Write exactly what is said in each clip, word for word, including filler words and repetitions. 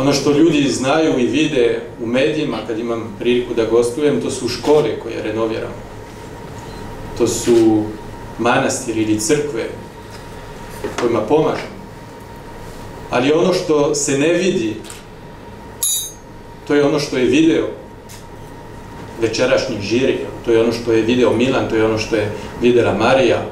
Ono što ljudi znaju i vide u medijima, kad imam priliku da gostujem, to su škole koje renoviramo. To su manastiri ili crkve kojima pomažemo. Ali ono što se ne vidi, to je ono što je video večerašnji žiri, to je ono što je video Milan, to je ono što je videla Marija.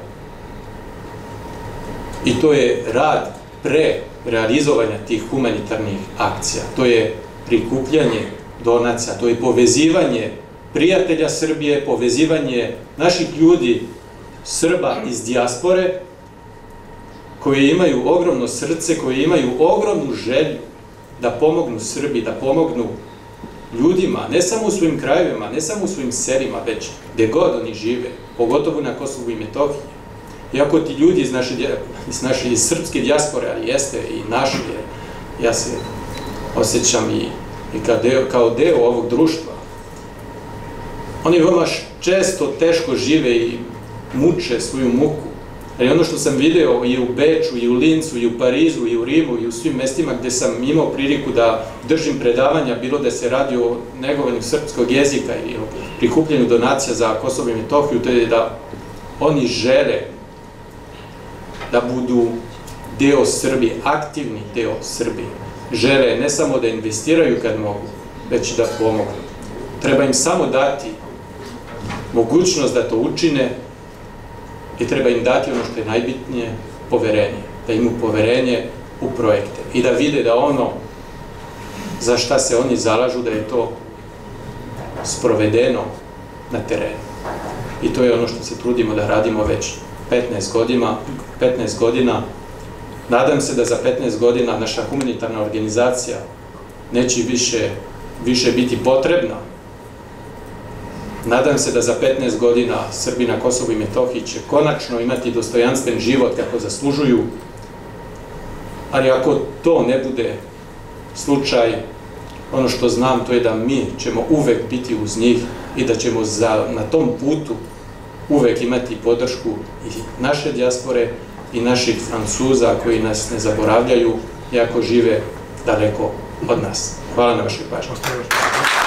I to je rad pre realizovanja tih humanitarnih akcija. To je prikupljanje donacija, to je povezivanje prijatelja Srbije, povezivanje naših ljudi, Srba iz dijaspore, koji imaju ogromno srce, koji imaju ogromnu želju da pomognu Srbiji, da pomognu ljudima, ne samo u svojim krajevima, ne samo u svojim selima, već gde god oni žive, pogotovo na Kosovu i Metohiji. Iako ti ljudi iz naše, iz naše iz srpske dijaspore, ali jeste i naše, ja se osjećam i, i kao, deo, kao deo ovog društva, oni veoma često teško žive i muče svoju muku. Ali ono što sam video i u Beču, i u Lincu, i u Parizu, i u Rimu, i u svim mestima gde sam imao priliku da držim predavanja, bilo da se radi o negovanju srpskog jezika ili o prikupljenju donacija za Kosovo i Metohiju, to je da oni žele da budu deo Srbije, aktivni deo Srbije. Žele ne samo da investiraju kad mogu, već da pomogu. Treba im samo dati mogućnost da to učine i treba im dati ono što je najbitnije, poverenje. Da imaju poverenje u projekte i da vide da ono za šta se oni zalažu, da je to sprovedeno na terenu. I to je ono što se trudimo da radimo već petnaest godina. petnaest godina. Nadam se da za petnaest godina naša humanitarna organizacija neće više, više biti potrebna. Nadam se da za petnaest godina Srbi na Kosovu i Metohiji će konačno imati dostojanstven život kako zaslužuju, ali ako to ne bude slučaj, ono što znam to je da mi ćemo uvek biti uz njih i da ćemo za, na tom putu uvek imati podršku i naše dijaspore i naših Francuza koji nas ne zaboravljaju, iako žive daleko od nas. Hvala na vašoj pažnji.